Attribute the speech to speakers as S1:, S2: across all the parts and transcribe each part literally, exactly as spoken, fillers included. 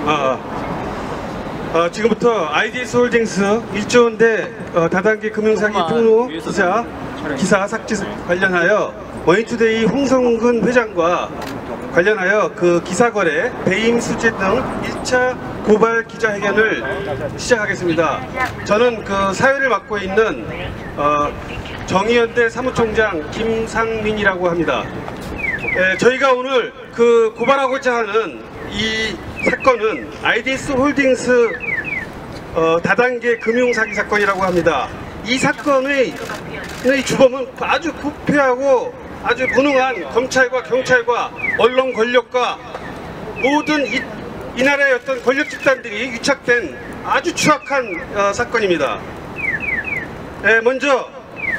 S1: 아, 아, 지금부터 아이디에스 홀딩스 일조 원대 어, 다단계 금융사기 폭로 기사, 기사 삭제 관련하여 머니투데이 홍성근 회장과 관련하여 그 기사 거래, 배임 수재 등 일 차 고발 기자회견을 시작하겠습니다. 저는 그 사회를 맡고 있는 어, 정의연대 사무총장 김상민이라고 합니다. 예, 저희가 오늘 그 고발하고자 하는 이 사건은 아이디에스 홀딩스 어, 다단계 금융사기 사건이라고 합니다. 이 사건의 주범은 아주 부패하고 아주 무능한 검찰과 경찰과 언론 권력과 모든 이, 이 나라의 어떤 권력 집단들이 유착된 아주 추악한 어, 사건입니다. 예, 먼저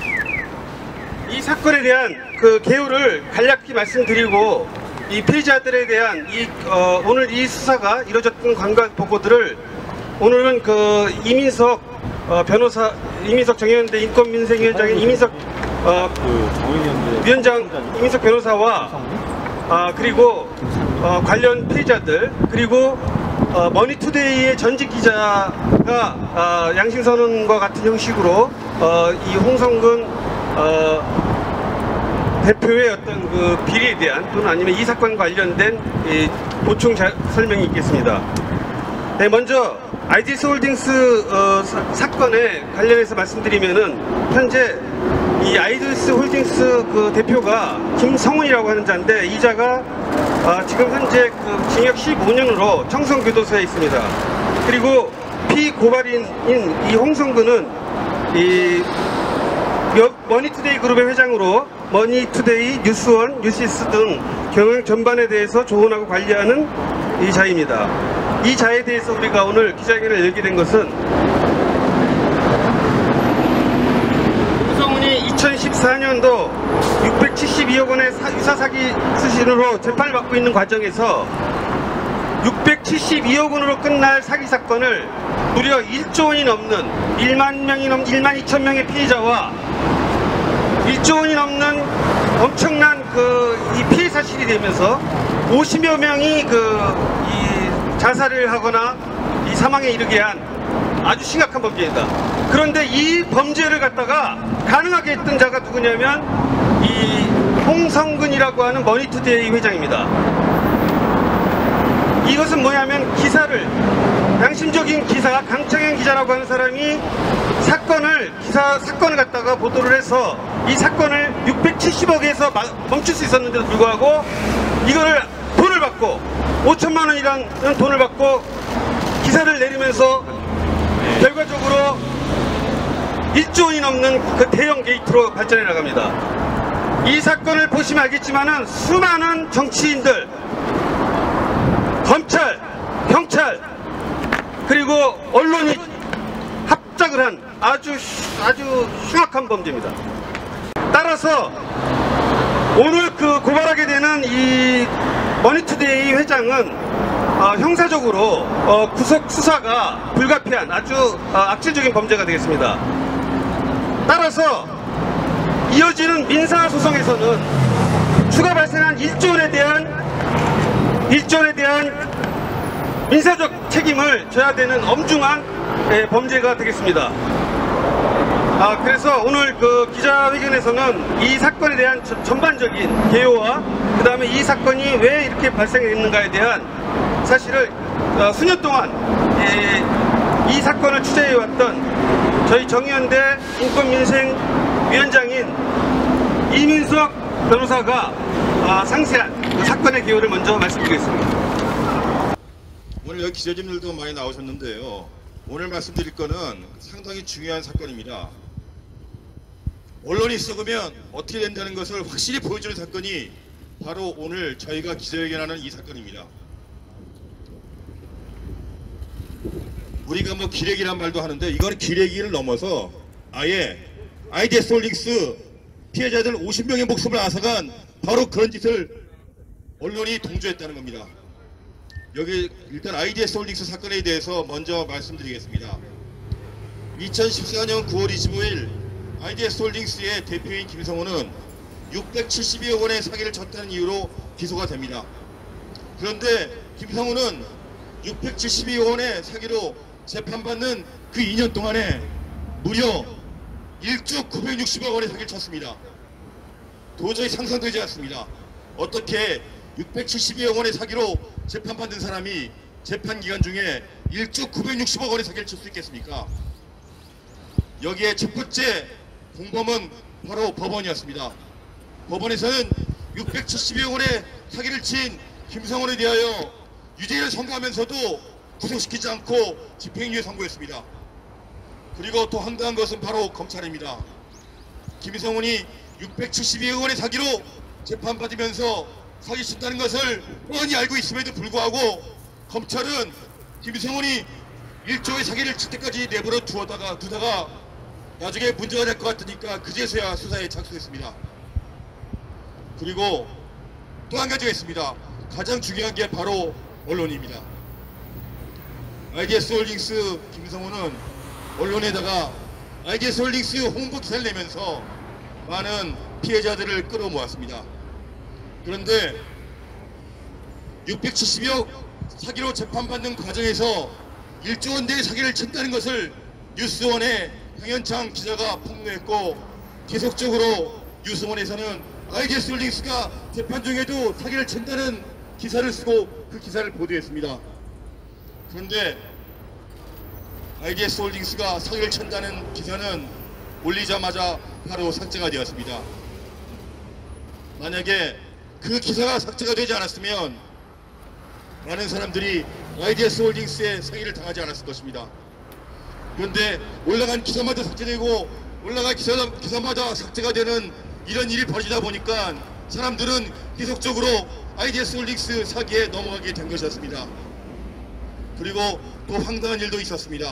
S1: 이 사건에 대한 그 개요를 간략히 말씀드리고 이 피해자들에 대한 이 어, 오늘 이 수사가 이루어졌던 관련 보고들을 오늘은 그 이민석 어, 변호사, 이민석 정의연대 인권민생위원장인 이민석 어, 위원장 이민석 변호사와 아, 그리고 어, 관련 피해자들 그리고 어, 머니투데이의 전직 기자가 어, 양심선언과 같은 형식으로 어, 이 홍성근 어, 대표의 어떤 그 비리에 대한 또는 아니면 이 사건과 관련된 이 보충 자, 설명이 있겠습니다. 네, 먼저 아이디에스 홀딩스 어, 사, 사건에 관련해서 말씀드리면은 현재 이 아이디에스 홀딩스 그 대표가 김성훈이라고 하는 자인데 이 자가 어, 지금 현재 그 징역 십오 년으로 청송교도소에 있습니다. 그리고 피고발인인 이 홍성근은 이 머니투데이 그룹의 회장으로 머니투데이, 뉴스원, 뉴시스 등 경영 전반에 대해서 조언하고 관리하는 이 자입니다. 이 자에 대해서 우리가 오늘 기자회견을 열게 된 것은 홍성훈이 이천십사 년도 육백칠십이억 원의 유사 사기 수신으로 재판을 받고 있는 과정에서 육백칠십이억 원으로 끝날 사기 사건을 무려 일조 원이 넘는 일만 명이 넘는 일만 이천 명의 피해자와 일조 원이 넘는 엄청난 그 이 피해 사실이 되면서 오십여 명이 그 이 자살을 하거나 이 사망에 이르게 한 아주 심각한 범죄이다. 그런데 이 범죄를 갖다가 가능하게 했던 자가 누구냐면 이 홍성근이라고 하는 머니투데이 회장입니다. 이것은 뭐냐면 기사를 양심적인 기사 강창현 기자라고 하는 사람이 사건을 기사 사건을 갖다가 보도를 해서 이 사건을 육백칠십억에서 멈출 수 있었는데도 불구하고 이거를 돈을 받고 오천만 원이라는 돈을 받고 기사를 내리면서 결과적으로 일조 원이 넘는 그 대형 게이트로 발전해 나갑니다. 이 사건을 보시면 알겠지만은 수많은 정치인들, 검찰, 경찰 그리고 언론이 합작을 한 아주 아주 흉악한 범죄입니다. 따라서 오늘 그 고발하게 되는 이 머니투데이 회장은 어, 형사적으로 어, 구속 수사가 불가피한 아주 어, 악질적인 범죄가 되겠습니다. 따라서 이어지는 민사소송에서는 추가 발생한 일조 원에 대한 일조 원에 대한 민사적 책임을 져야 되는 엄중한 예, 범죄가 되겠습니다. 아, 그래서 오늘 그 기자회견에서는 이 사건에 대한 저, 전반적인 개요와 그 다음에 이 사건이 왜 이렇게 발생했는가에 대한 사실을 어, 수년 동안 예, 이 사건을 취재해왔던 저희 정의연대 인권민생위원장인 이민석 변호사가 아, 상세한 그 사건의 개요를 먼저 말씀드리겠습니다.
S2: 오늘 여기 기자님들도 많이 나오셨는데요. 오늘 말씀드릴 거는 상당히 중요한 사건입니다. 언론이 썩으면 어떻게 된다는 것을 확실히 보여주는 사건이 바로 오늘 저희가 기자회견하는 이 사건입니다. 우리가 뭐 기레기란 말도 하는데 이건 기레기를 넘어서 아예 아이디에스 홀딩스 피해자들 오십 명의 목숨을 앗아간 바로 그런 짓을 언론이 동조했다는 겁니다. 여기 일단 아이디에스 홀딩스 사건에 대해서 먼저 말씀드리겠습니다. 이천십사 년 구월 이십오일 아이디에스 홀딩스의 대표인 김성훈은 육백칠십이억 원의 사기를 졌다는 이유로 기소가 됩니다. 그런데 김성훈은 육백칠십이억 원의 사기로 재판받는 그 이 년 동안에 무려 일조 구백육십억 원의 사기를 쳤습니다. 도저히 상상되지 않습니다. 어떻게 육백칠십이억 원의 사기로 재판받는 사람이 재판 기간 중에 일조 구백육십억 원의 사기를 칠 수 있겠습니까? 여기에 첫 번째 공범은 바로 법원이었습니다. 법원에서는 육백칠십이억 원의 사기를 친 김성원에 대하여 유죄를 선고하면서도 구속시키지 않고 집행유예 선고했습니다. 그리고 또 황당한 것은 바로 검찰입니다. 김성원이 육백칠십이억 원의 사기로 재판받으면서 사기쳤다는 것을 뻔히 알고 있음에도 불구하고 검찰은 김성원이 일조의 사기를 칠 때까지 내버려 두다가 두다가 나중에 문제가 될 것 같으니까 그제서야 수사에 착수했습니다. 그리고 또 한 가지가 있습니다. 가장 중요한 게 바로 언론입니다. 아이디에스홀딩스 김성호는 언론에다가 아이디에스홀딩스 홍보 기사를 내면서 많은 피해자들을 끌어모았습니다. 그런데 육백칠십억 사기로 재판받는 과정에서 일조 원대의 사기를 쳤다는 것을 뉴스원의 강현창 기자가 폭로했고, 계속적으로 뉴스원에서는 아이디에스홀딩스가 재판 중에도 사기를 친다는 기사를 쓰고 그 기사를 보도했습니다. 그런데 아이디에스홀딩스가 사기를 친다는 기사는 올리자마자 바로 삭제가 되었습니다. 만약에 그 기사가 삭제가 되지 않았으면 많은 사람들이 아이디에스홀딩스의 사기를 당하지 않았을 것입니다. 그런데 올라간 기사마다 삭제되고 올라간 기사, 기사마다 삭제가 되는 이런 일이 벌어지다 보니까 사람들은 계속적으로 아이디에스홀딩스 사기에 넘어가게 된 것이었습니다. 그리고 또 황당한 일도 있었습니다.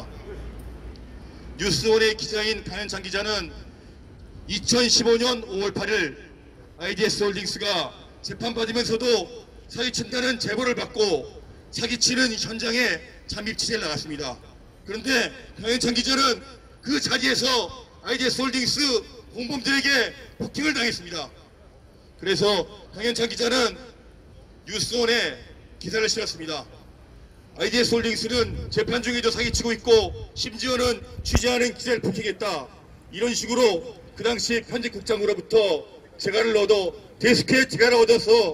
S2: 뉴스원의 기자인 강현창 기자는 이천십오 년 오월 팔일 아이디에스홀딩스가 재판받으면서도 사기친다는 제보를 받고 사기치는 현장에 잠입 취재를 나갔습니다. 그런데 강현창 기자는 그 자리에서 아이디에스홀딩스 공범들에게 폭행을 당했습니다. 그래서 강현창 기자는 뉴스원에 기사를 실었습니다. 아이디에스홀딩스는 재판 중에도 사기치고 있고 심지어는 취재하는 기자를 폭행했다. 이런 식으로 그 당시 편집국장으로부터 재가를 얻어 데스크에 재가를 얻어서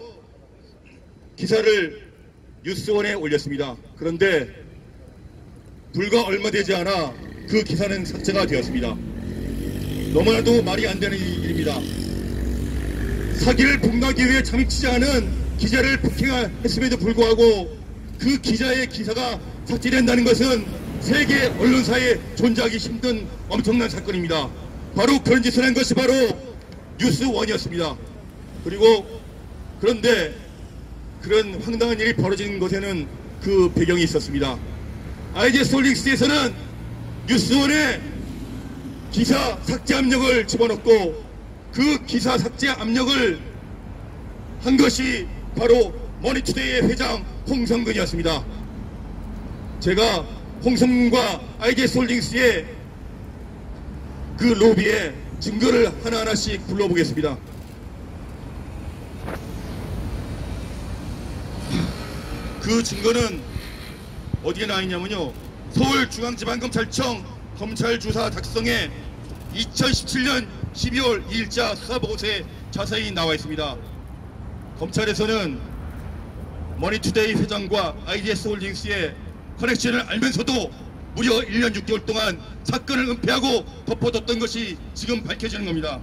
S2: 기사를 뉴스원에 올렸습니다. 그런데 불과 얼마 되지 않아 그 기사는 삭제가 되었습니다. 너무나도 말이 안 되는 일입니다. 사기를 폭로하기 위해 잠입 취재하는 기자를 폭행했음에도 불구하고 그 기자의 기사가 삭제된다는 것은 세계 언론사에 존재하기 힘든 엄청난 사건입니다. 바로 그런 짓을 한 것이 바로 뉴스원이었습니다. 그리고 그런데 그런 황당한 일이 벌어지는 것에는 그 배경이 있었습니다. 아이디에스홀딩스에서는 뉴스원에 기사 삭제 압력을 집어넣고 그 기사 삭제 압력을 한 것이 바로 머니투데이의 회장 홍성근이었습니다. 제가 홍성근과 아이디에스홀딩스의 그 로비에 증거를 하나하나씩 불러보겠습니다. 그 증거는 어디에 나와 있냐면요, 서울중앙지방검찰청 검찰주사 작성에 이천십칠 년 십이월 이일자 수사보고서에 자세히 나와 있습니다. 검찰에서는 머니투데이 회장과 아이디에스홀딩스의 커넥션을 알면서도 무려 일 년 육 개월 동안 사건을 은폐하고 덮어뒀던 것이 지금 밝혀지는 겁니다.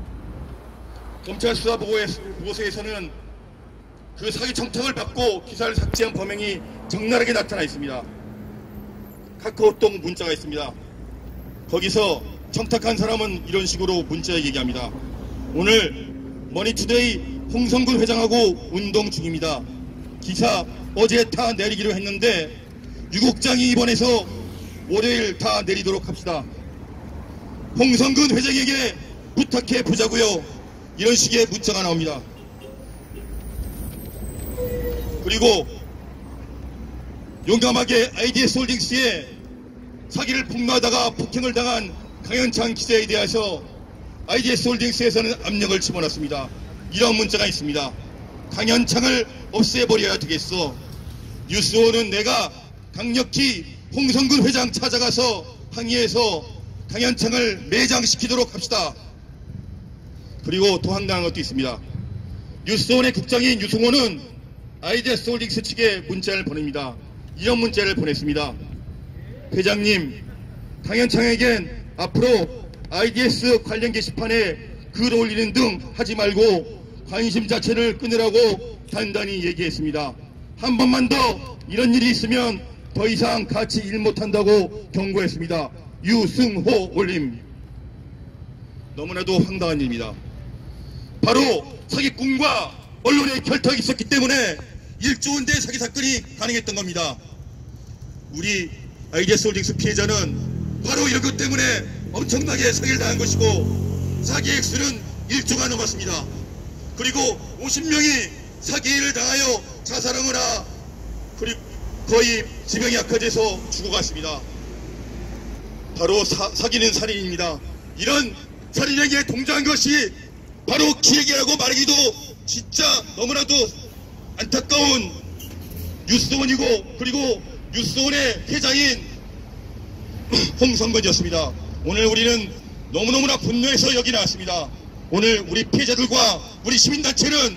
S2: 검찰 수사보고서에서는 그 사기 청탁을 받고 기사를 삭제한 범행이 적나라하게 나타나 있습니다. 카카오톡 문자가 있습니다. 거기서 청탁한 사람은 이런 식으로 문자에 얘기합니다. 오늘 머니투데이 홍성근 회장하고 운동 중입니다. 기사 어제 다 내리기로 했는데 유국장이 입원해서 월요일 다 내리도록 합시다. 홍성근 회장에게 부탁해 보자고요. 이런 식의 문자가 나옵니다. 그리고 용감하게 아이디에스홀딩스의 사기를 폭로하다가 폭행을 당한 강현창 기자에 대해서 아이디에스홀딩스에서는 압력을 집어넣습니다. 이런 문자가 있습니다. 강현창을 없애버려야 되겠어. 뉴스원은 내가 강력히 홍성근 회장 찾아가서 항의해서 강현창을 매장시키도록 합시다. 그리고 또 황당한 것도 있습니다. 뉴스원의 국장인 유승호는 아이디에스홀딩스 측에 문자를 보냅니다. 이런 문자를 보냈습니다. 회장님, 강현창에겐 앞으로 아이디에스 관련 게시판에 글 올리는 등 하지 말고 관심 자체를 끊으라고 단단히 얘기했습니다. 한 번만 더 이런 일이 있으면 더 이상 같이 일 못한다고 경고했습니다. 유승호 올림. 너무나도 황당한 일입니다. 바로 사기꾼과 언론의 결탁이 있었기 때문에 일조 원대 사기 사건이 가능했던 겁니다. 우리 아이디에스홀딩스 피해자는 바로 이런 것 때문에 엄청나게 사기를 당한 것이고 사기 액수는 일조가 넘었습니다. 그리고 오십 명이 사기를 당하여 자살하거나 그리고 거의 지병이 악화돼서 죽어갔습니다. 바로 사, 사기는 살인입니다. 이런 살인에게 동조한 것이 바로 기획이라고 말하기도 진짜 너무나도 안타까운 뉴스원이고 그리고 뉴스원의 회장인 홍성근이었습니다. 오늘 우리는 너무너무나 분노해서 여기 나왔습니다. 오늘 우리 피해자들과 우리 시민단체는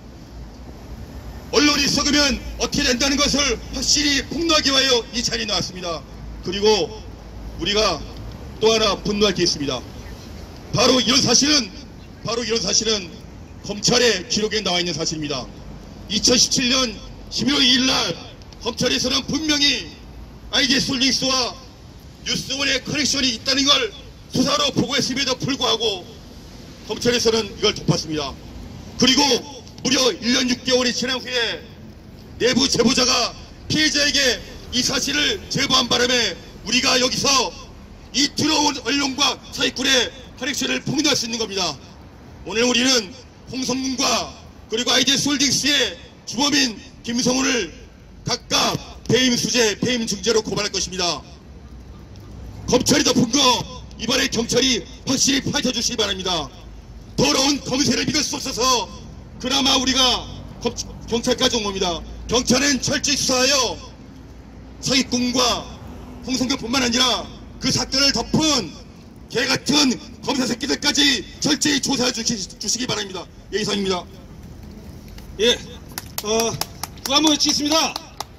S2: 언론이 썩으면 어떻게 된다는 것을 확실히 폭로하기 위하여 이 자리에 나왔습니다. 그리고 우리가 또 하나 분노할 게 있습니다. 바로 이런 사실은 바로 이런 사실은 검찰의 기록에 나와 있는 사실입니다. 이천십칠 년 십일월 이일 날 검찰에서는 분명히 아이디에스홀딩스와 뉴스원의 커넥션이 있다는 걸 수사로 보고했음에도 불구하고 검찰에서는 이걸 덮었습니다. 그리고 무려 일 년 육 개월이 지난 후에 내부 제보자가 피해자에게 이 사실을 제보한 바람에 우리가 여기서 이 들어온 언론과 사기꾼의 커넥션을 폭로할 수 있는 겁니다. 오늘 우리는 홍성근과 그리고 아이디에스홀딩스의 주범인 김성훈을 각각 배임 수재, 배임 중죄로 고발할 것입니다. 검찰이 덮은 거 이번에 경찰이 확실히 밝혀주시기 바랍니다. 더러운 검색을 믿을 수 없어서 그나마 우리가 검, 경찰까지 온 겁니다. 경찰은 철저히 수사하여 사기꾼과 홍성근뿐만 아니라 그 사건을 덮은 개같은 검사 새끼들까지 철저히 조사해 주시, 주시기 바랍니다. 예, 이상입니다.
S1: 예, 어, 구한번 외치겠습니다.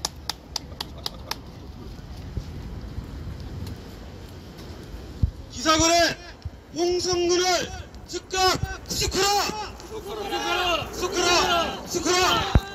S1: 기사관에 홍성근을 즉각 구속하라! 구속하라! 구속하라! 구속하라!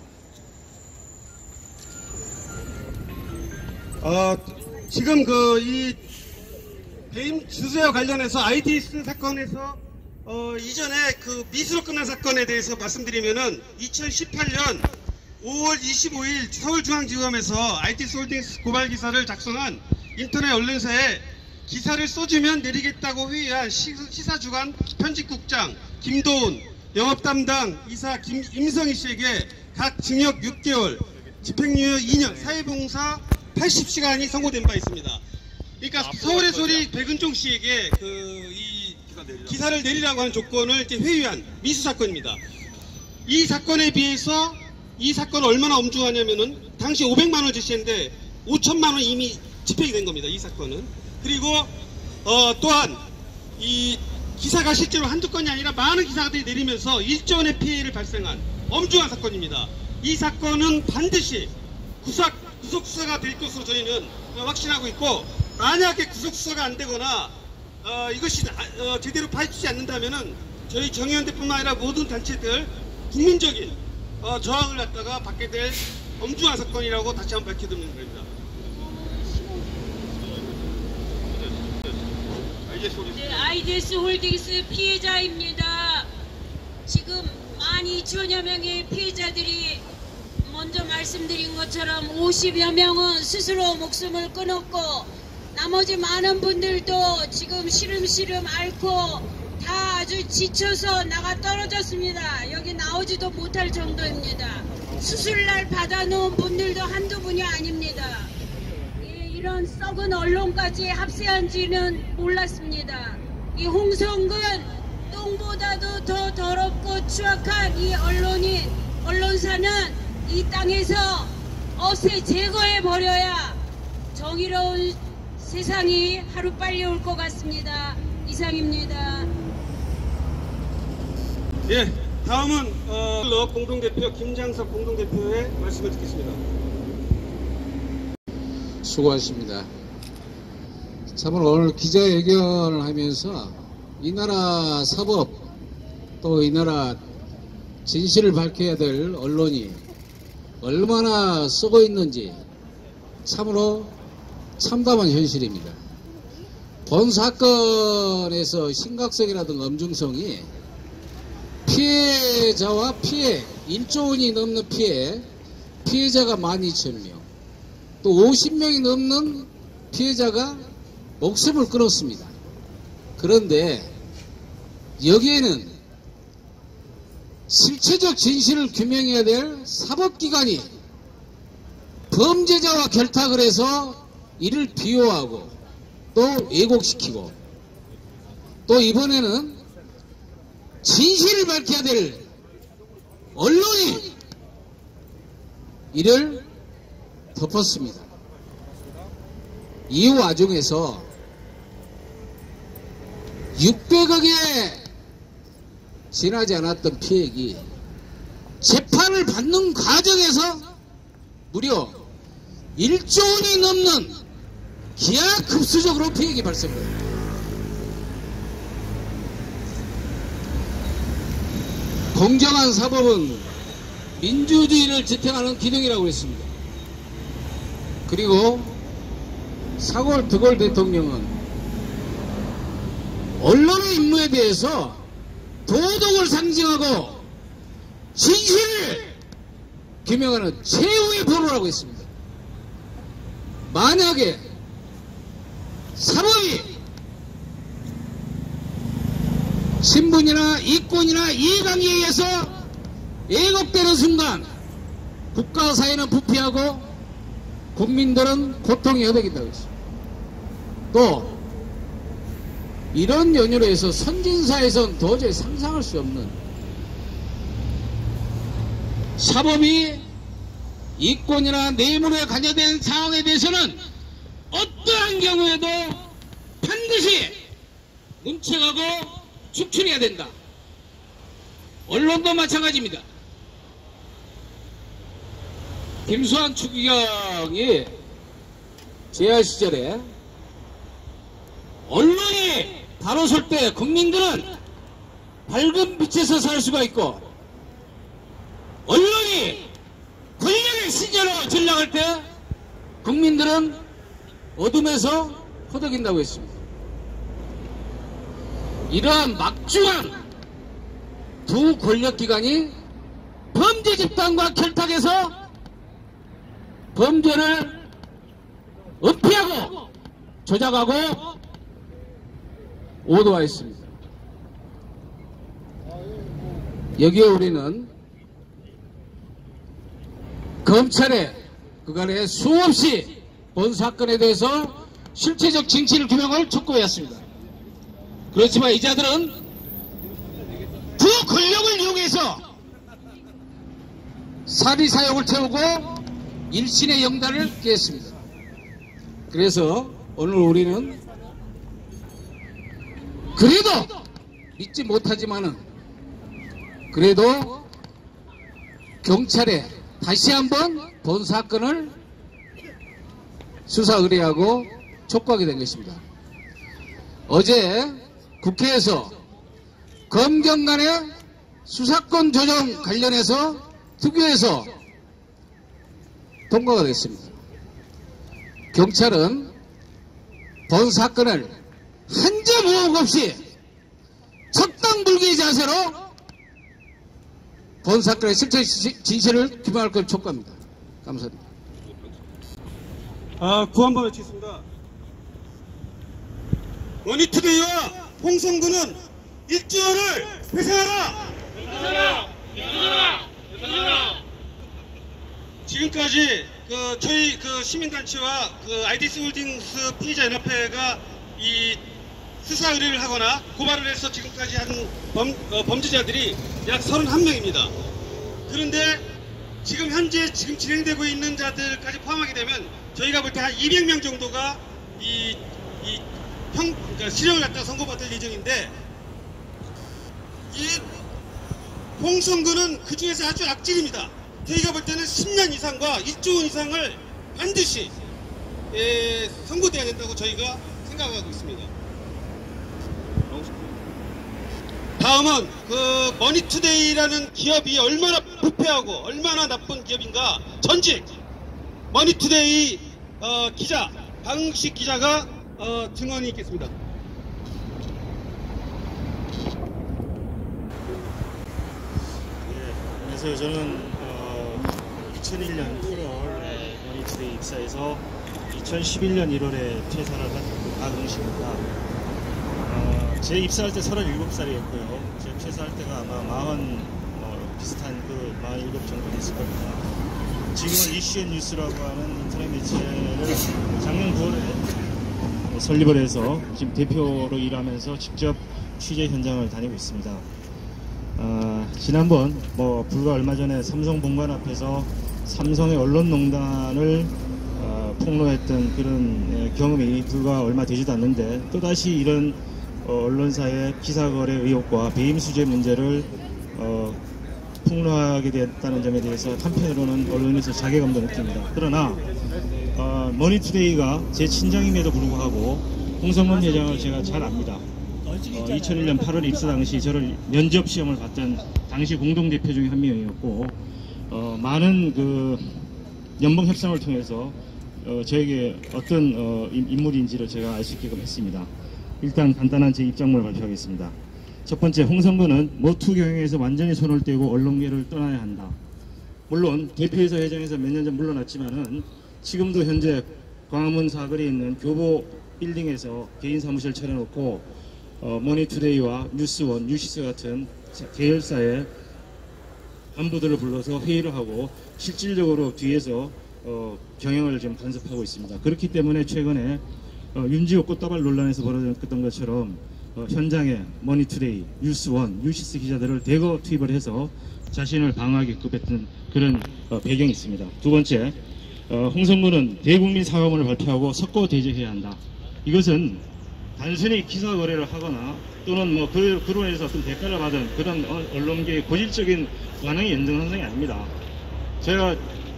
S1: 어, 지금 그 이 배임 주제와 관련해서 아이디에스 사건에서 어, 이전에 그 미수로 끝난 사건에 대해서 말씀드리면은 이천십팔 년 오월 이십오일 서울중앙지검에서 아이디에스홀딩스 고발 기사를 작성한 인터넷 언론사에 기사를 써주면 내리겠다고 회의한 시사주간 편집국장 김도훈, 영업담당 이사 김, 임성희 씨에게 각 징역 육 개월, 집행유예 이 년, 사회봉사 팔십 시간이 선고된 바 있습니다. 그러니까 서울의 소리 백은종 씨에게 그 이 기사를 내리라고 하는 조건을 이렇게 회유한 미수 사건입니다. 이 사건에 비해서 이 사건은 얼마나 엄중하냐면은 당시 오백만 원 제시했는데 오천만 원 이미 집행이 된 겁니다. 이 사건은. 그리고 어, 또한 이 기사가 실제로 한두 건이 아니라 많은 기사들이 내리면서 일조 원의 피해를 발생한 엄중한 사건입니다. 이 사건은 반드시 구속, 구속수사가 될 것으로 저희는 확신하고 있고, 만약에 구속수사가 안 되거나 어, 이것이 어, 제대로 파헤치지 않는다면은 저희 정의연대뿐만 아니라 모든 단체들 국민적인 어, 저항을 갖다가 받게 될 엄중한 사건이라고 다시 한번 밝혀드리는 겁니다.
S3: 네, 아이디에스홀딩스 피해자입니다. 지금 만 이천여 명의 피해자들이 먼저 말씀드린 것처럼 오십여 명은 스스로 목숨을 끊었고, 나머지 많은 분들도 지금 시름시름 앓고 다 아주 지쳐서 나가 떨어졌습니다. 여기 나오지도 못할 정도입니다. 수술날 받아놓은 분들도 한두 분이 아닙니다. 이런 썩은 언론까지 합세한지는 몰랐습니다. 이 홍성근 똥보다도 더 더럽고 추악한 이 언론인, 언론사는 이 땅에서 어세 제거해버려야 정의로운 세상이 하루 빨리 올 것 같습니다. 이상입니다.
S1: 예, 다음은 어, 공동대표 김장석 공동대표의 말씀을 듣겠습니다.
S4: 수고하십니다. 참으로 오늘 기자회견을 하면서 이 나라 사법 또 이 나라 진실을 밝혀야 될 언론이 얼마나 썩어 있는지 참으로 참담한 현실입니다. 본 사건에서 심각성이라든가 엄중성이 피해자와 피해, 일조 원이 넘는 피해, 피해자가 만 이천 명, 또 오십 명이 넘는 피해자가 목숨을 끊었습니다. 그런데 여기에는 실체적 진실을 규명해야 될 사법기관이 범죄자와 결탁을 해서 이를 비호하고 또 왜곡시키고 또 이번에는 진실을 밝혀야 될 언론이 이를 덮었습니다. 이 와중에서 육백억에 지나지 않았던 피해액이 재판을 받는 과정에서 무려 일조 원이 넘는 기하급수적으로 피해액이 발생합니다. 공정한 사법은 민주주의를 지탱하는 기둥이라고 했습니다. 그리고 사골 드골 대통령은 언론의 임무에 대해서 도덕을 상징하고 진실을 규명하는 최후의 보루라고 했습니다. 만약에 사법이 신분이나 이권이나 이해관계에 의해서 왜곡되는 순간 국가 사회는 부패하고 국민들은 고통이 허덕인다고 했습니다. 또 이런 연유로 해서 선진사에서는 도저히 상상할 수 없는 사법이 이권이나 뇌물에 관여된 상황에 대해서는 어떠한 경우에도 반드시 문책하고 축출해야 된다. 언론도 마찬가지입니다. 김수환 추기경이 재야 시절에 언론이 바로 설 때 국민들은 밝은 빛에서 살 수가 있고 언론이 권력의 시절로 전락할 때 국민들은 어둠에서 허덕인다고 했습니다. 이러한 막중한 두 권력기관이 범죄 집단과 결탁해서 범죄를 은폐하고 조작하고 오도하였습니다. 여기에 우리는 검찰의 그간에 수없이 본 사건에 대해서 실체적 진실 규명을 촉구해왔습니다. 그렇지만 이자들은 두 권력을 이용해서 사리사욕을 태우고 일신의 영달을 깨했습니다. 그래서 오늘 우리는 그래도 믿지 못하지만은 그래도 경찰에 다시 한번 본 사건을 수사 의뢰하고 촉구하게 된 것입니다. 어제 국회에서 검경 간의 수사권 조정 관련해서 특위에서 통과가 됐습니다. 경찰은 본 사건을 한 점 의혹 없이 적당불기의 자세로 본 사건의 실체 진실을 규명할 걸 촉구합니다. 감사합니다.
S1: 아, 구호 한번 외치겠습니다. 머니투데이와 홍성군은 일조원을 회생하라! 회생하라! 회생하라! 회생하라! 지금까지 그 저희 그 시민단체와 그 아이디에스 홀딩스 피해자 연합회가 이 수사 의뢰를 하거나 고발을 해서 지금까지 한 범, 어, 범죄자들이 약 서른한 명입니다. 그런데 지금 현재 지금 진행되고 있는 자들까지 포함하게 되면 저희가 볼 때 한 이백 명 정도가 이, 이 형, 그러니까 실형을 갖다 선고받을 예정인데, 이 홍성근은 그 중에서 아주 악질입니다. 저희가 볼 때는 십 년 이상과 일조 원 이상을 반드시 예, 선고돼야 된다고 저희가 생각하고 있습니다. 다음은 그 머니투데이라는 기업이 얼마나 부패하고 얼마나 나쁜 기업인가 전직 머니투데이 어, 기자 방식 기자가 어, 증언이 있겠습니다.
S5: 안녕하세요. 저는 어, 이천일 년 팔월 머니투데이 입사해서 이천십일 년 일월에 퇴사를 한 박응식입니다. 어, 제 입사할 때 서른일곱 살이었고요. 제 퇴사할 때가 아마 마흔 어, 비슷한 그 마흔일곱 정도 됐을 겁니다. 지금은 이슈앤 뉴스라고 하는 인터넷 매체를 작년 구월에 설립을 해서 지금 대표로 일하면서 직접 취재 현장을 다니고 있습니다. 어, 지난번 뭐 불과 얼마 전에 삼성 본관 앞에서 삼성의 언론농단을 어, 폭로했던 그런 예, 경험이 불과 얼마 되지도 않는데 또다시 이런 어, 언론사의 기사거래 의혹과 배임 수재 문제를 어, 폭로하게 됐다는 점에 대해서 한편으로는 언론에서 자괴감도 느낍니다. 그러나 어, 머니투데이가 제 친정임에도 불구하고 홍성근 회장을 제가 잘 압니다. 어, 이천일 년 팔월 입사 당시 저를 면접 시험을 봤던 당시 공동대표 중에 한 명이었고 어, 많은 그 연봉 협상을 통해서 어, 저에게 어떤 어, 인물인지를 제가 알 수 있게끔 했습니다. 일단 간단한 제 입장문을 발표하겠습니다. 첫 번째, 홍성근은 모투 경영에서 완전히 손을 떼고 언론계를 떠나야 한다. 물론 대표이사 회장에서 몇 년 전 물러났지만은 지금도 현재 광화문 사거리에 있는 교보 빌딩에서 개인 사무실 차려놓고 어, 머니투데이와 뉴스원, 뉴시스 같은 계열사의 간부들을 불러서 회의를 하고 실질적으로 뒤에서 어, 경영을 좀 간섭하고 있습니다. 그렇기 때문에 최근에 어, 윤지호 꽃다발 논란에서 벌어졌던 것처럼 어, 현장에 머니투데이, 뉴스원, 뉴시스 기자들을 대거 투입을 해서 자신을 방어하게끔 했던 그런 어, 배경이 있습니다. 두 번째, 어, 홍성근은 대국민 사과문을 발표하고 석고 대제해야 한다. 이것은 단순히 기사 거래를 하거나 또는 뭐 그, 그로 인해서 어떤 대가를 받은 그런 언론계의 고질적인 관행이 연장선상이 아닙니다. 제가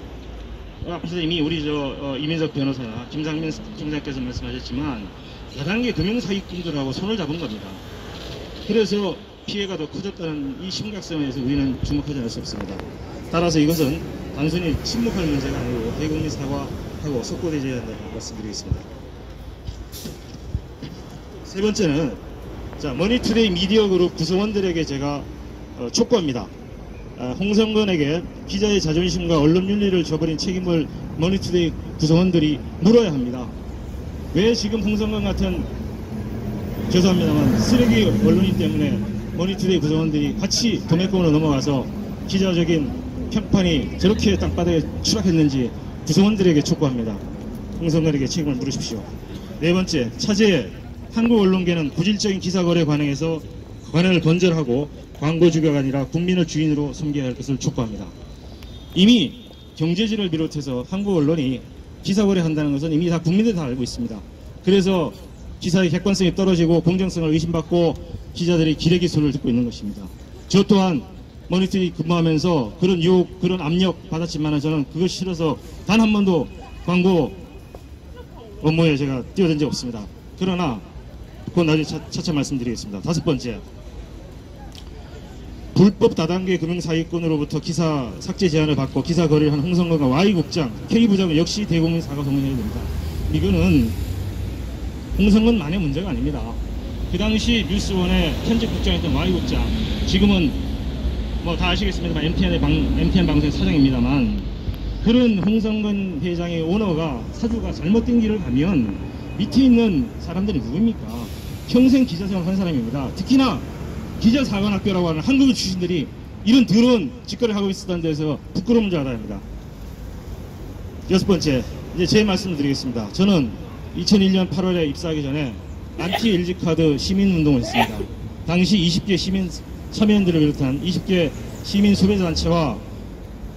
S5: 앞에서 이미 우리 저 어, 이민석 변호사나 김상민 총장께서 말씀하셨지만 다단계 금융사기꾼들하고 손을 잡은 겁니다. 그래서 피해가 더 커졌다는 이 심각성에서 우리는 주목하지 않을 수 없습니다. 따라서 이것은 단순히 침묵할 문제가 아니고 대국민 사과하고 석고대제해야 한다고 말씀드리겠습니다. 세 번째는 자 머니투데이 미디어 그룹 구성원들에게 제가 어, 촉구합니다. 아, 홍성근에게 기자의 자존심과 언론 윤리를 저버린 책임을 머니투데이 구성원들이 물어야 합니다. 왜 지금 홍성근 같은 죄송합니다만 쓰레기 언론인 때문에 머니투데이 구성원들이 같이 도매권으로 넘어가서 기자적인 평판이 저렇게 땅바닥에 추락했는지 구성원들에게 촉구합니다. 홍성근에게 책임을 물으십시오. 네 번째, 차제에 한국 언론계는 고질적인 기사거래 관행에서 관행을 건절하고 광고주가 아니라 국민을 주인으로 섬겨야 할 것을 촉구합니다. 이미 경제지를 비롯해서 한국 언론이 기사거래 한다는 것은 이미 다 국민들이 다 알고 있습니다. 그래서 기사의 객관성이 떨어지고 공정성을 의심받고 기자들이 기레기 소리를 듣고 있는 것입니다. 저 또한 머니투데이 근무하면서 그런 유혹, 그런 압력 받았지만 저는 그것 싫어서 단 한 번도 광고 업무에 제가 뛰어든 적 없습니다. 그러나 그건 나중에 차, 차차 말씀드리겠습니다. 다섯 번째, 불법 다단계 금융사기꾼으로부터 기사 삭제 제안을 받고 기사 거래를 한 홍성근과 Y국장, K부장은 역시 대국민 사과 성명해야 됩니다. 이거는 홍성근만의 문제가 아닙니다. 그 당시 뉴스원의 현직 국장이었던 Y국장, 지금은 뭐 다 아시겠습니다만 엠티엔의 방, 엠티엔 방송의 사장입니다만 그런 홍성근 회장의 오너가 사주가 잘못된 길을 가면 밑에 있는 사람들이 누굽니까? 평생 기자생활 한 사람입니다. 특히나 기자사관학교라고 하는 한국인 출신들이 이런 더러운 짓거리를 하고 있었다는 데서 부끄러운 줄 알아야 합니다. 여섯 번째, 이제 제 말씀을 드리겠습니다. 저는 이천일 년 팔월에 입사하기 전에 안티 엘지카드 시민운동을 했습니다. 당시 이십 개 시민 참여연들을 비롯한 이십 개 시민 소비자단체와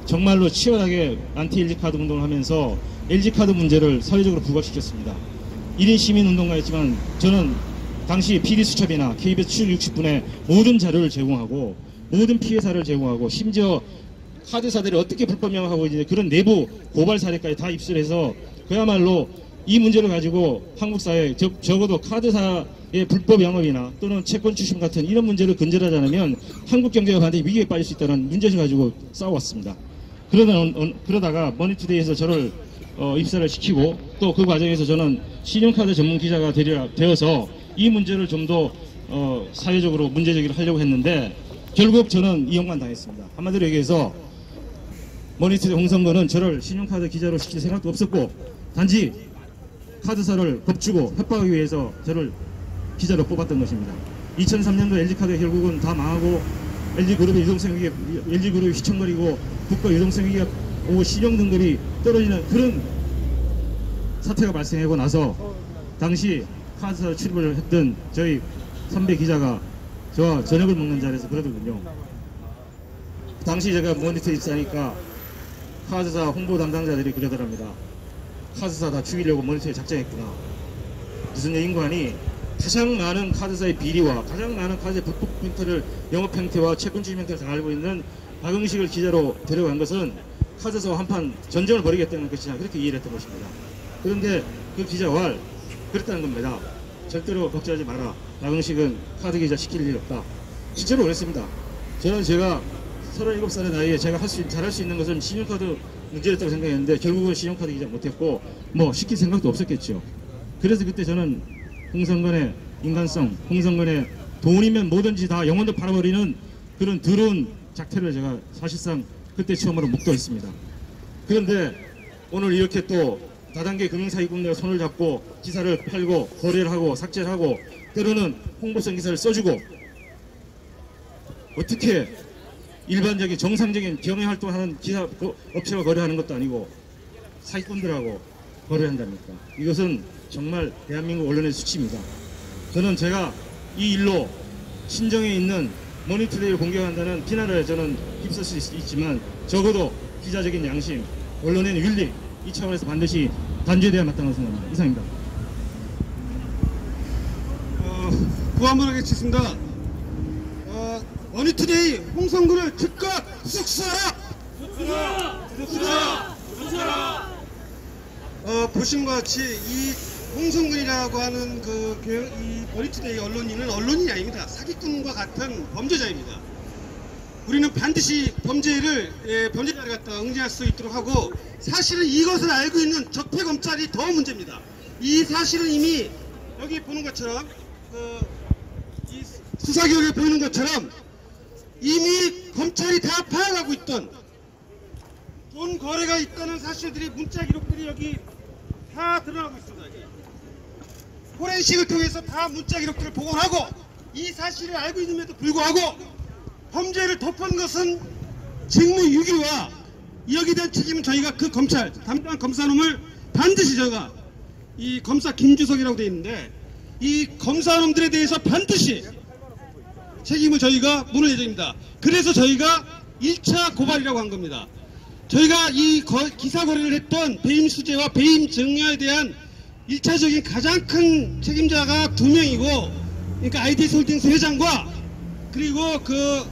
S5: 정말로 치열하게 안티 엘지 카드 운동을 하면서 엘지 카드 문제를 사회적으로 부각시켰습니다. 일 인 시민 운동가였지만 저는 당시 피디수첩이나 케이비에스 칠 육십 분의 모든 자료를 제공하고 모든 피해사를 제공하고 심지어 카드사들이 어떻게 불법 영업하고 있는지 그런 내부 고발 사례까지 다 입수를 해서 그야말로 이 문제를 가지고 한국 사회, 적, 적어도 카드사의 불법 영업이나 또는 채권 추심 같은 이런 문제를 근절하지 않으면 한국 경제가 반드시 위기에 빠질 수 있다는 문제를 가지고 싸워왔습니다. 그러다, 어, 그러다가 머니투데이에서 저를 어, 입사를 시키고 또 그 과정에서 저는 신용카드 전문 기자가 되려, 되어서 이 문제를 좀 더 어, 사회적으로 문제제기를 하려고 했는데 결국 저는 이용만 당했습니다. 한마디로 얘기해서 머니투데이 홍성근은 저를 신용카드 기자로 시킬 생각도 없었고 단지 카드사를 겁주고 협박하기 위해서 저를 기자로 뽑았던 것입니다. 이천삼 년도 엘지카드 결국은 다 망하고 엘지그룹의 유동성 위기에 엘지그룹이 휘청거리고 국가 유동성 위기가 오고 신용 등급이 떨어지는 그런 사태가 발생하고 나서 당시 카드사 출입을 했던 저희 선배 기자가 저와 저녁을 먹는 자리에서 그러더군요. 당시 제가 모니터 입사하니까 카드사 홍보 담당자들이 그러더랍니다. 카드사 다 죽이려고 모니터에 작정했구나. 무슨 얘기인가 하니 가장 많은 카드사의 비리와 가장 많은 카드사의 불법 행태를 영업 행태와 채권 추심 행태를 다 알고 있는 박응식을 기자로 데려간 것은 카드사와 한판 전쟁을 벌이겠다는 것이냐 그렇게 이해를 했던 것입니다. 그런데 그 기자와 그랬다는 겁니다. 절대로 걱정하지 마라. 박응식은 카드 기자 시킬 일 없다. 실제로 그랬습니다. 저는 제가 서른일곱 살의 나이에 제가 할 수, 잘할 수 있는 것은 신용카드 문제였다고 생각했는데 결국은 신용카드 기자 못했고 뭐 시킬 생각도 없었겠죠. 그래서 그때 저는 홍성근의 인간성, 홍성근의 돈이면 뭐든지 다 영혼도 팔아버리는 그런 더러운 작태를 제가 사실상 그때 처음으로 목도했습니다. 그런데 오늘 이렇게 또 다단계 금융사기꾼들과 손을 잡고 기사를 팔고 거래를 하고 삭제를 하고 때로는 홍보성 기사를 써주고 어떻게 일반적인 정상적인 경영활동하는 기사 업체와 거래하는 것도 아니고 사기꾼들하고 거래한답니까? 이것은 정말 대한민국 언론의 수치입니다. 저는 제가 이 일로 신정에 있는 머니투데이를 공격한다는 비난을 저는 휩쓸 수 있, 있지만 적어도 기자적인 양심, 언론의 윤리 이 차원에서 반드시 단죄돼야 마땅하다고 생각합니다. 이상입니다.
S1: 어, 구한번 하겠습니다. 어, 머니투데이 홍성근을 즉각 숙소하라! 숙소하라! 숙소하라! 어, 보신과 같이 이 홍성근이라고 하는 그 교육, 이 머니투데이 언론인은 언론인이 아닙니다. 사기꾼과 같은 범죄자입니다. 우리는 반드시 범죄를 예, 범죄자를 갖다 응징할 수 있도록 하고 사실은 이것을 알고 있는 적폐검찰이 더 문제입니다. 이 사실은 이미 여기 보는 것처럼 그, 이 수사기록에 보이는 것처럼 이미 검찰이 다 파악하고 있던 돈 거래가 있다는 사실들이 문자 기록들이 여기 다 드러나고 있습니다. 여기. 포렌식을 통해서 다 문자 기록들을 복원하고 이 사실을 알고 있음에도 불구하고 범죄를 덮은 것은 직무유기와 여기에 대한 책임은 저희가 그 검찰 담당 검사놈을 반드시 저희가 이 검사 김주석이라고 되어 있는데 이 검사놈들에 대해서 반드시 책임을 저희가 물을 예정입니다. 그래서 저희가 일 차 고발이라고 한 겁니다. 저희가 이 거, 기사 거래를 했던 배임 수재와 배임 증여에 대한 일 차적인 가장 큰 책임자가 두 명이고 그러니까 아이디에스 홀딩스 회장과 그리고 그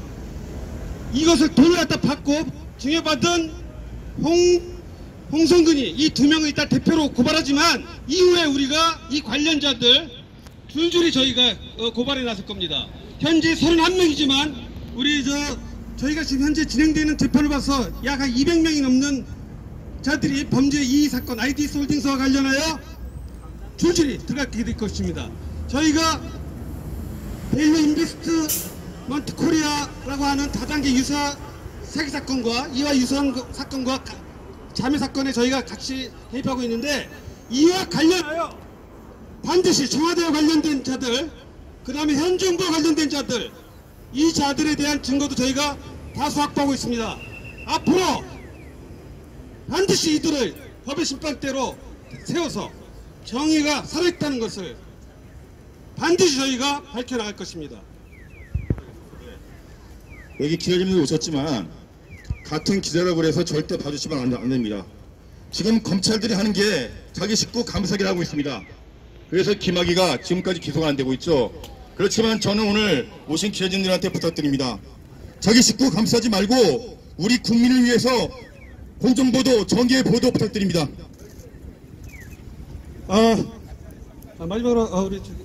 S1: 이것을 돈을 갖다 받고 증여받은 홍, 홍성근이 이 두 명을 일단 대표로 고발하지만 이후에 우리가 이 관련자들 줄줄이 저희가 어, 고발해 나설 겁니다. 현재 서른한 명이지만 우리 저 저희가 지금 현재 진행되는 재판을 봐서 약 한 이백 명이 넘는 자들이 범죄 이 사건 아이디에스 홀딩스와 관련하여 줄줄이 들어가게 될 것입니다. 저희가 밸류 인베스트먼트 코리아라고 하는 다단계 유사 사기 사건과 이와 유사한 사건과 자매 사건에 저희가 같이 개입하고 있는데 이와 관련하여 반드시 청와대와 관련된 자들 그 다음에 현 정부와 관련된 자들 이 자들에 대한 증거도 저희가 다수 확보하고 있습니다. 앞으로 반드시 이들을 법의 심판대로 세워서 정의가 살아있다는 것을 반드시 저희가 밝혀나갈 것입니다.
S2: 여기 기자님들 오셨지만 같은 기자라고 해서 절대 봐주시면 안, 안 됩니다. 지금 검찰들이 하는 게 자기 식구 감사기를 하고 있습니다. 그래서 김학의가 지금까지 기소가 안 되고 있죠. 그렇지만 저는 오늘 오신 기자진들한테 부탁드립니다. 자기 식구 감싸지 말고 우리 국민을 위해서 공정보도, 정의의 보도 부탁드립니다.
S1: 아, 아, 마지막으로 아, 우리 저기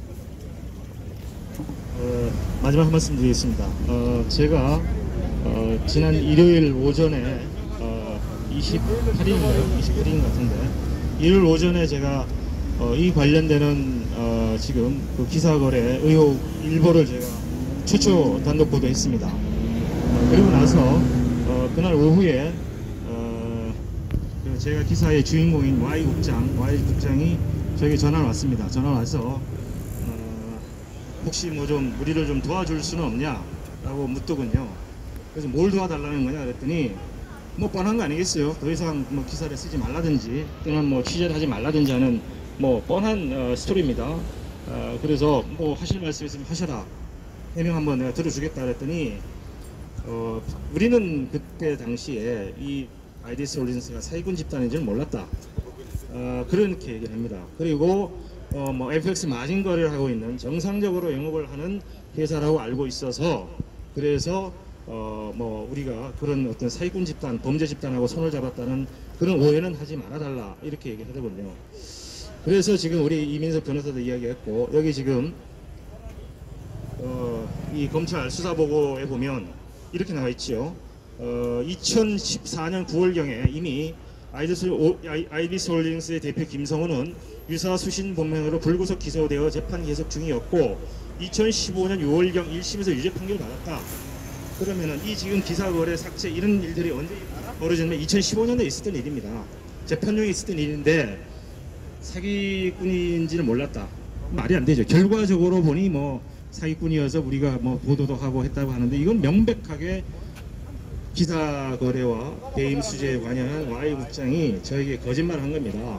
S5: 어, 마지막 한 말씀 드리겠습니다. 어, 제가 어, 지난 일요일 오전에 어, 이십팔 일인가요? 이십팔 일인 것 같은데 일요일 오전에 제가 어, 이 관련되는 어, 지금 그 기사거래 의혹 일보를 제가 최초 단독 보도했습니다. 어, 그리고 나서 어, 그날 오후에 어, 그 제가 기사의 주인공인 Y 국장, Y 국장이 저에게 전화가 왔습니다. 전화 와서 어, 혹시 뭐 좀 우리를 좀 도와줄 수는 없냐라고 묻더군요. 그래서 뭘 도와달라는 거냐 그랬더니 뭐 뻔한 거 아니겠어요? 더 이상 뭐 기사를 쓰지 말라든지 또는 뭐 취재를 하지 말라든지 하는 뭐 뻔한 어, 스토리입니다. 어, 그래서 뭐 하실 말씀 있으면 하셔라. 해명 한번 내가 들어주겠다 그랬더니 어, 우리는 그때 당시에 이 아이디에스 홀딩스가 사기꾼 집단인지는 몰랐다. 어, 그렇게 얘기를 합니다. 그리고 어, 뭐 에프엑스 마진 거래를 하고 있는 정상적으로 영업을 하는 회사라고 알고 있어서 그래서 어, 뭐 우리가 그런 어떤 사기꾼 집단, 범죄 집단하고 손을 잡았다는 그런 오해는 하지 말아달라 이렇게 얘기를 하더군요. 그래서 지금 우리 이민석 변호사도 이야기했고 여기 지금 어, 이 검찰 수사보고에 보면 이렇게 나와 있죠. 어, 이천십사 년 구월경에 이미 아이디에스 홀딩스의 대표 김성호는 유사 수신 범행으로 불구속 기소되어 재판 계속 중이었고 이천십오 년 유월경 일 심에서 유죄 판결을 받았다. 그러면은 이 지금 기사 거래 삭제 이런 일들이 언제 벌어졌냐면 이천십오 년에 있었던 일입니다. 재판용에 있었던 일인데 사기꾼인지는 몰랐다. 말이 안 되죠. 결과적으로 보니 뭐 사기꾼이어서 우리가 뭐 보도도 하고 했다고 하는데 이건 명백하게 기사 거래와 배임 수재에 관여한 Y 국장이 저에게 거짓말을 한 겁니다.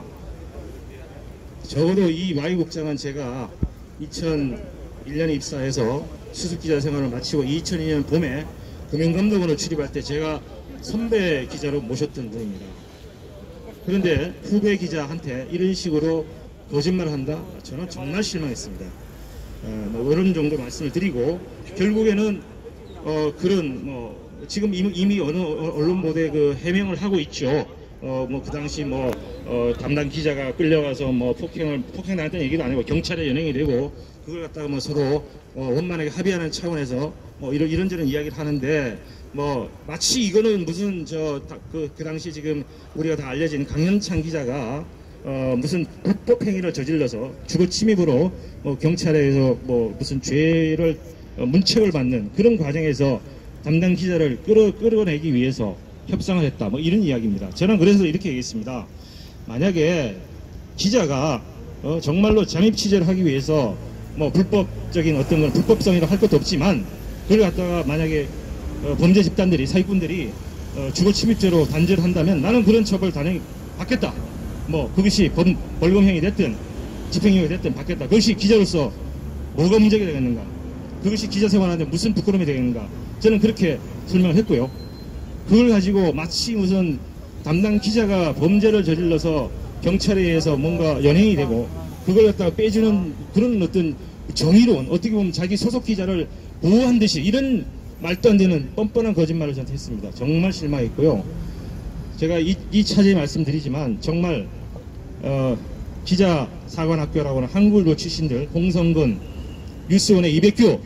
S5: 적어도 이 Y 국장은 제가 이천일 년에 입사해서 수습기자 생활을 마치고 이천이 년 봄에 금융감독원을 출입할 때 제가 선배 기자로 모셨던 분입니다. 그런데 후배 기자한테 이런 식으로 거짓말을 한다? 저는 정말 실망했습니다. 어, 뭐 이런 정도 말씀을 드리고 결국에는 어, 그런 뭐 지금 이미, 이미 어느 언론 보도에 그 해명을 하고 있죠. 어, 뭐 그 당시 뭐 어, 담당 기자가 끌려가서 뭐 폭행을 폭행당했던 얘기도 아니고 경찰에 연행이 되고 그걸 갖다가 뭐 서로 어, 원만하게 합의하는 차원에서 뭐 이런 이런저런 이야기를 하는데 뭐 마치 이거는 무슨 저 그 그 당시 지금 우리가 다 알려진 강현찬 기자가 어, 무슨 불법 행위를 저질러서 주거 침입으로 뭐 경찰에서 뭐 무슨 죄를 어, 문책을 받는 그런 과정에서 담당 기자를 끌어 끌어내기 위해서 협상을 했다. 뭐 이런 이야기입니다. 저는 그래서 이렇게 얘기했습니다. 만약에 기자가 어, 정말로 잠입 취재를 하기 위해서 뭐 불법적인 어떤 건 불법성이라고 할 것도 없지만 그걸 갖다가 만약에 어, 범죄 집단들이 사기꾼들이 어, 주거 침입죄로 단죄를 한다면 나는 그런 처벌 당연히 받겠다. 뭐 그것이 범, 벌금형이 됐든 집행유예가 됐든 받겠다. 그것이 기자로서 뭐가 문제가 되겠는가? 그것이 기자 생활하는데 무슨 부끄러움이 되겠는가? 저는 그렇게 설명을 했고요. 그걸 가지고 마치 무슨 담당 기자가 범죄를 저질러서 경찰에 의해서 뭔가 연행이 되고 그걸 갖다가 빼주는 그런 어떤 정의로운 어떻게 보면 자기 소속 기자를 보호한 듯이 이런 말도 안 되는 뻔뻔한 거짓말을 저한테 했습니다. 정말 실망했고요. 제가 이, 이 차제에 말씀드리지만 정말 어, 기자 사관학교라고는 한국일보 출신들 홍성근, 뉴스원의 이백규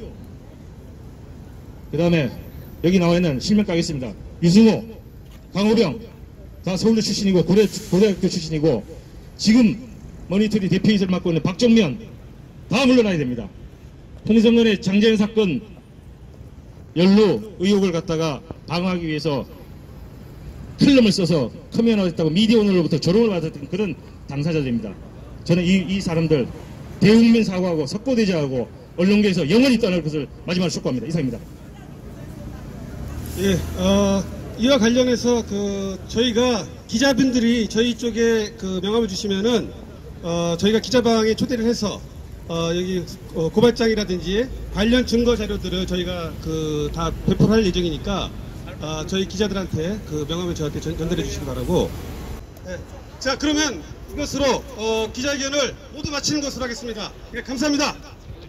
S5: 그 다음에 여기 나와 있는 실명 까겠습니다. 유승호, 강호병 다 서울대 출신이고 고대, 고대학교 출신이고 지금 머니터리 대표이사를 맡고 있는 박정면 다 물러나야 됩니다. 홍성근의 장재현 사건 연루 의혹을 갖다가 방어하기 위해서 필름을 써서 커뮤니티했다고 미디어오너로부터 조롱을 받았던 그런 당사자들입니다. 저는 이, 이 사람들 대국민 사과하고 석고대죄하고 언론계에서 영원히 떠날 것을 마지막으로 촉구합니다. 이상입니다.
S1: 예, 어, 이와 관련해서 그 저희가 기자분들이 저희 쪽에 그 명함을 주시면은 어, 저희가 기자방에 초대를 해서 어, 여기 어, 고발장이라든지 관련 증거 자료들을 저희가 그 다 배포할 예정이니까 아, 저희 기자들한테 그 명함을 저한테 전, 전달해 주시기 바라고. 네. 자, 그러면 이것으로 어, 기자회견을 모두 마치는 것으로 하겠습니다. 네, 감사합니다.